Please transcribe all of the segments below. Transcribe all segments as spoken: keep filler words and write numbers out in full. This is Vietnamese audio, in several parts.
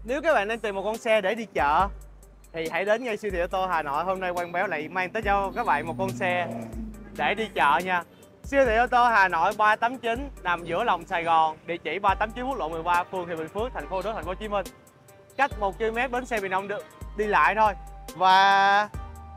Nếu các bạn đang tìm một con xe để đi chợ thì hãy đến ngay siêu thị ô tô Hà Nội. Hôm nay Quang Béo lại mang tới cho các bạn một con xe để đi chợ nha. Siêu thị ô tô Hà Nội ba tám chín nằm giữa lòng Sài Gòn, địa chỉ ba tám chín quốc lộ mười ba, phường Hiệp Bình Phước, thành phố Thủ Đức, thành phố Hồ Chí Minh. Cách một ki lô mét bến xe miền Đông được đi lại thôi. Và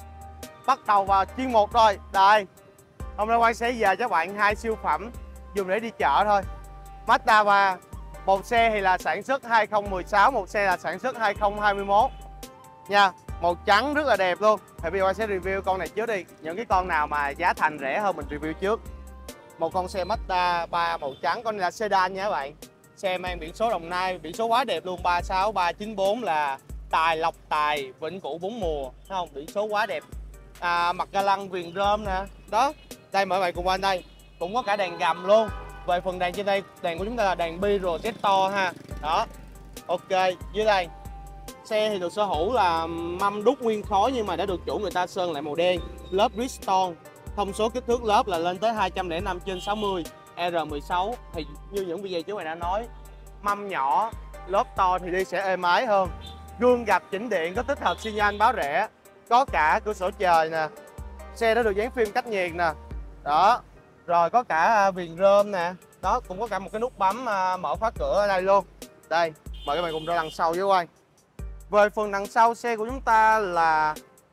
bắt đầu vào chuyên mục rồi. Đây, hôm nay Quang sẽ về cho các bạn hai siêu phẩm dùng để đi chợ thôi. Mazda ba, một xe thì là sản xuất hai không một sáu, một xe là sản xuất hai không hai mốt nha. Màu trắng rất là đẹp luôn. Thì bây giờ Quang sẽ review con này trước đi. Những cái con nào mà giá thành rẻ hơn mình review trước. Một con xe Mazda ba màu trắng, con này là sedan nha các bạn. Xe mang biển số Đồng Nai, biển số quá đẹp luôn, ba sáu ba chín bốn là Tài Lộc Tài Vĩnh Cửu bốn mùa, thấy không? Biển số quá đẹp. À, mặt ga lăng viền rơm nè. Đó, đây mời các bạn cùng qua đây. Cũng có cả đèn gầm luôn. Về phần đèn trên đây, đèn của chúng ta là đèn bi projector ha. Đó. Ok, dưới đây xe thì được sở hữu là mâm đúc nguyên khối nhưng mà đã được chủ người ta sơn lại màu đen, lớp Bridgestone. Thông số kích thước lớp là lên tới hai trăm lẻ năm trên sáu mươi, R mười sáu. Thì như những video trước này đã nói, mâm nhỏ, lớp to thì đi sẽ êm ái hơn. Gương gập chỉnh điện có tích hợp xi nhan báo rẽ, có cả cửa sổ trời nè. Xe đã được dán phim cách nhiệt nè. Đó. Rồi có cả viền rơm nè. Đó, cũng có cả một cái nút bấm mở khóa cửa ở đây luôn. Đây, mời các bạn cùng ra đằng sau với Quang. Về phần đằng sau xe của chúng ta là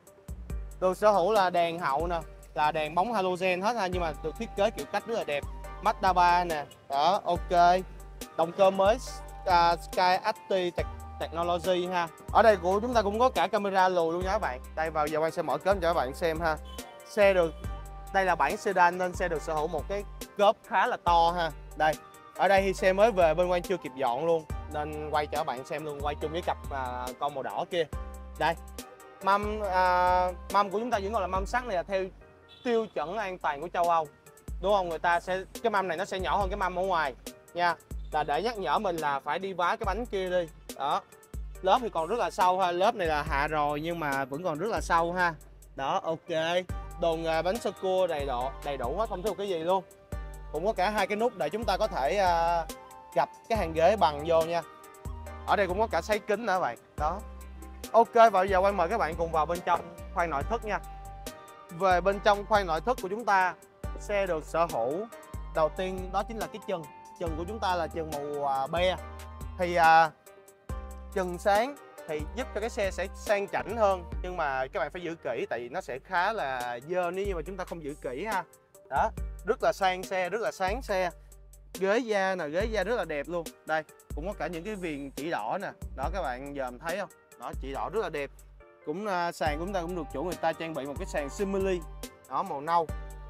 được sở hữu là đèn hậu nè, là đèn bóng halogen hết ha, nhưng mà được thiết kế kiểu cách rất là đẹp. Mazda ba nè. Đó, ok. Động cơ mới uh, Sky Active Technology ha. Ở đây của chúng ta cũng có cả camera lùi luôn nha các bạn. Đây, vào giờ Quang sẽ mở cốp cho các bạn xem ha. Xe được, đây là bản sedan nên xe được sở hữu một cái cốp khá là to ha. Đây, ở đây thì xe mới về bên Quang chưa kịp dọn luôn nên quay cho các bạn xem luôn, quay chung với cặp à, con màu đỏ kia. Đây, mâm à, mâm của chúng ta vẫn còn là mâm sắt, này là theo tiêu chuẩn an toàn của châu Âu, đúng không? Người ta sẽ, cái mâm này nó sẽ nhỏ hơn cái mâm ở ngoài nha, là để nhắc nhở mình là phải đi vá cái bánh kia đi. Đó, lớp thì còn rất là sâu ha, lớp này là hạ rồi nhưng mà vẫn còn rất là sâu ha. Đó, ok. Đồ nghề bánh sơ cua đầy độ đầy đủ hết, không thiếu cái gì luôn. Cũng có cả hai cái nút để chúng ta có thể uh, gập cái hàng ghế bằng vô nha. Ở đây cũng có cả sấy kính nữa các bạn. Đó. Ok, và bây giờ Quang mời các bạn cùng vào bên trong khoang nội thất nha. Về bên trong khoang nội thất của chúng ta, xe được sở hữu đầu tiên đó chính là cái chân. Chân của chúng ta là chân màu uh, be. Thì uh, chân sáng thì giúp cho cái xe sẽ sang chảnh hơn, nhưng mà các bạn phải giữ kỹ tại vì nó sẽ khá là dơ nếu như mà chúng ta không giữ kỹ ha. Đó, rất là sang xe, rất là sáng xe. Ghế da nè, ghế da rất là đẹp luôn. Đây, cũng có cả những cái viền chỉ đỏ nè. Đó, các bạn dòm thấy không? Đó, chỉ đỏ rất là đẹp. Cũng uh, sàn của chúng ta cũng được chủ người ta trang bị một cái sàn simili đó, màu nâu.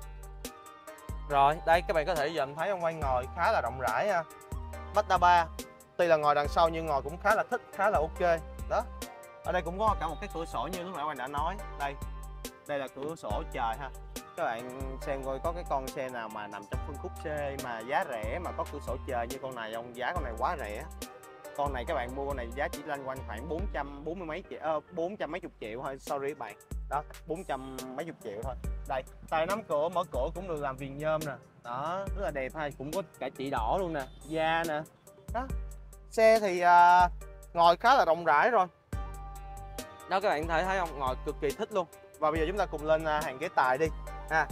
Rồi, đây các bạn có thể dòm thấy ông Quang ngồi khá là rộng rãi ha. Mazda ba tuy là ngồi đằng sau nhưng ngồi cũng khá là thích, khá là ok. Đó. Ở đây cũng có cả một cái cửa sổ như lúc nãy Quang đã nói. Đây. Đây là cửa sổ trời ha. Các bạn xem coi có cái con xe nào mà nằm trong phân khúc C mà giá rẻ mà có cửa sổ trời như con này không? Giá con này quá rẻ. Con này các bạn mua con này giá chỉ loanh quanh khoảng bốn trăm bốn mươi mấy triệu, uh, bốn trăm mấy chục triệu thôi, sorry các bạn. Đó, bốn trăm mấy chục triệu thôi. Đây, tay nắm cửa, mở cửa cũng được làm viền nhôm nè. Đó, rất là đẹp ha, cũng có cả chỉ đỏ luôn nè, da nè. Đó. Xe thì uh, ngồi khá là rộng rãi rồi. Đó, các bạn thấy thấy không? Ngồi cực kỳ thích luôn. Và bây giờ chúng ta cùng lên uh, hàng ghế tài đi ha.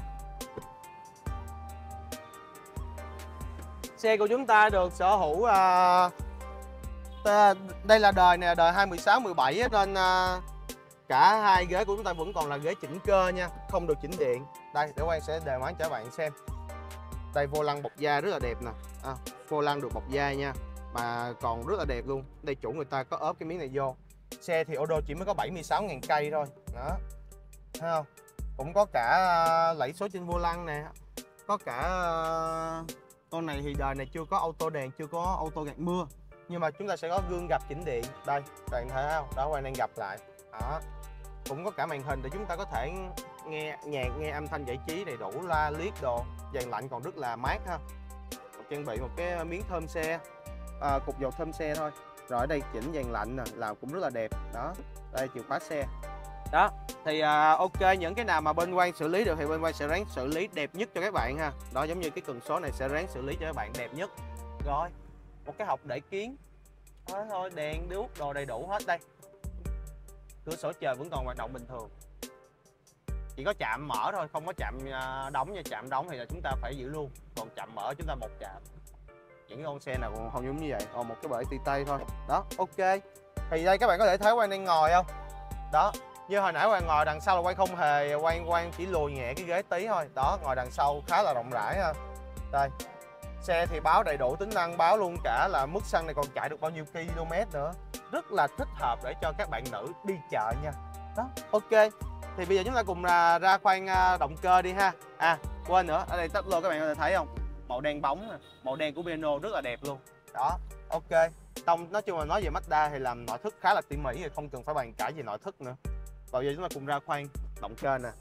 Xe của chúng ta được sở hữu uh, đây là đời này, đời hai mười sáu mười bảy nên uh, cả hai ghế của chúng ta vẫn còn là ghế chỉnh cơ nha, không được chỉnh điện. Đây, để Quang sẽ đề máy cho các bạn xem. Đây, vô lăng bọc da rất là đẹp nè. À, vô lăng được bọc da nha, mà còn rất là đẹp luôn. Đây chủ người ta có ốp cái miếng này vô. Xe thì ô tô chỉ mới có bảy mươi sáu nghìn cây thôi. Đó, thấy không? Cũng có cả uh, lẫy số trên vô lăng nè. Có cả uh, con này thì đời này chưa có auto đèn, chưa có auto gạt mưa, nhưng mà chúng ta sẽ có gương gập chỉnh điện. Đây, bạn thấy không? Đó, Quang đang gập lại. Đó, cũng có cả màn hình để chúng ta có thể nghe nhạc, nghe âm thanh giải trí đầy đủ, la liếc đồ. Dàn lạnh còn rất là mát ha. Trang bị một cái miếng thơm xe, à, cục dầu thơm xe thôi. Rồi ở đây chỉnh dàn lạnh nè, làm cũng rất là đẹp. Đó, đây chìa khóa xe. Đó, thì à, ok, những cái nào mà bên Quang xử lý được thì bên Quang sẽ ráng xử lý đẹp nhất cho các bạn ha. Đó, giống như cái cần số này sẽ ráng xử lý cho các bạn đẹp nhất. Rồi, một cái hộc để kiến Đó thôi, đèn đuốc đồ đầy đủ hết đây. Cửa sổ trời vẫn còn hoạt động bình thường. Chỉ có chạm mở thôi, không có chạm đóng nha. Chạm đóng thì là chúng ta phải giữ luôn. Còn chạm mở chúng ta một chạm. Những cái con xe nào còn không giống như vậy. Còn một cái bệ tì tây thôi. Đó, ok. Thì đây các bạn có thể thấy Quang đang ngồi không? Đó, như hồi nãy Quang ngồi đằng sau là Quang không hề, Quang Quang chỉ lùi nhẹ cái ghế tí thôi. Đó, ngồi đằng sau khá là rộng rãi ha. Đây. Xe thì báo đầy đủ tính năng, báo luôn cả là mức xăng này còn chạy được bao nhiêu km nữa. Rất là thích hợp để cho các bạn nữ đi chợ nha. Đó, ok. Thì bây giờ chúng ta cùng ra, ra khoan động cơ đi ha. À, quên nữa, ở đây tắp lô các bạn có thể thấy không? Màu đen bóng nè, màu đen của piano rất là đẹp luôn. Đó, ok. Tông nói chung là nói về Mazda thì làm nội thất khá là tỉ mỉ, rồi không cần phải bàn cãi về nội thất nữa. Và bây giờ chúng ta cùng ra khoan động cơ nè.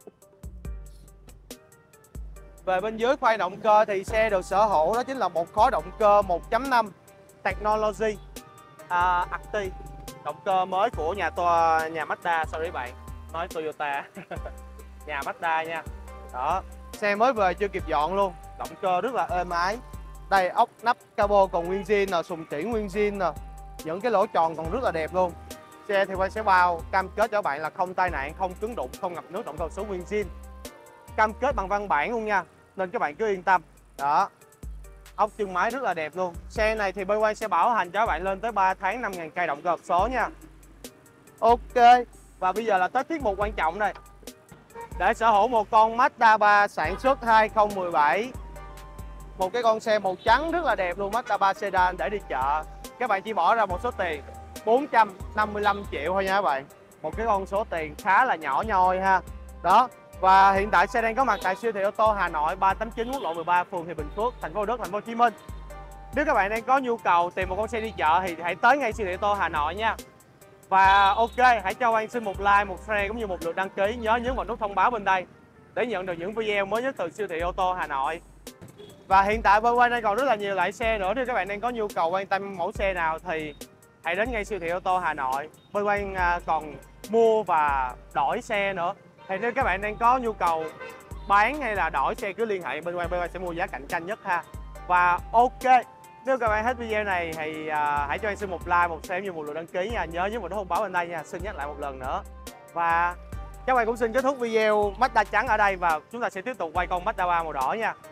Về bên dưới khoang động cơ thì xe được sở hữu đó chính là một khối động cơ một chấm năm Technology à, Acti. Động cơ mới của nhà toa nhà Mazda, sorry bạn, nói Toyota. Nhà Mazda nha. Đó, xe mới về chưa kịp dọn luôn. Động cơ rất là êm ái. Đây, ốc nắp cabo còn nguyên zin nè, sùng chỉ nguyên zin nè. Những cái lỗ tròn còn rất là đẹp luôn. Xe thì Quang sẽ bao cam kết cho các bạn là không tai nạn, không cứng đụng, không ngập nước, động cơ số nguyên zin. Cam kết bằng văn bản luôn nha, nên các bạn cứ yên tâm. Đó, ốc chân máy rất là đẹp luôn. Xe này thì bên Quang sẽ bảo hành cho các bạn lên tới ba tháng năm ngàn cây động cơ hộp số nha. Ok, và bây giờ là tới tiết mục quan trọng đây. Để sở hữu một con Mazda ba sản xuất hai không một bảy, một cái con xe màu trắng rất là đẹp luôn, Mazda ba sedan để đi chợ, các bạn chỉ bỏ ra một số tiền bốn trăm năm mươi lăm triệu thôi nha các bạn. Một cái con số tiền khá là nhỏ nhoi ha. Đó, và hiện tại xe đang có mặt tại siêu thị ô tô Hà Nội ba tám chín quốc lộ mười ba, phường Hiệp Bình Phước, thành phố Thủ Đức, thành phố Hồ Chí Minh. Nếu các bạn đang có nhu cầu tìm một con xe đi chợ thì hãy tới ngay siêu thị ô tô Hà Nội nha. Và ok, hãy cho Quang xin một like, một share cũng như một lượt đăng ký. Nhớ nhấn vào nút thông báo bên đây để nhận được những video mới nhất từ siêu thị ô tô Hà Nội. Và hiện tại bên Quang đang còn rất là nhiều loại xe nữa. Nếu các bạn đang có nhu cầu quan tâm mẫu xe nào thì hãy đến ngay siêu thị ô tô Hà Nội. Bên Quang còn mua và đổi xe nữa. Thì nếu các bạn đang có nhu cầu bán hay là đổi xe cứ liên hệ bên Quang, bên Quang sẽ mua giá cạnh tranh nhất ha. Và ok, nếu các bạn hết video này thì uh, hãy cho anh xin một like, một share như một lượt đăng ký nha. Nhớ nhấn vào nút thông báo bên đây nha. Xin nhắc lại một lần nữa. Và các bạn cũng xin kết thúc video Mazda trắng ở đây và chúng ta sẽ tiếp tục quay con Mazda ba màu đỏ nha.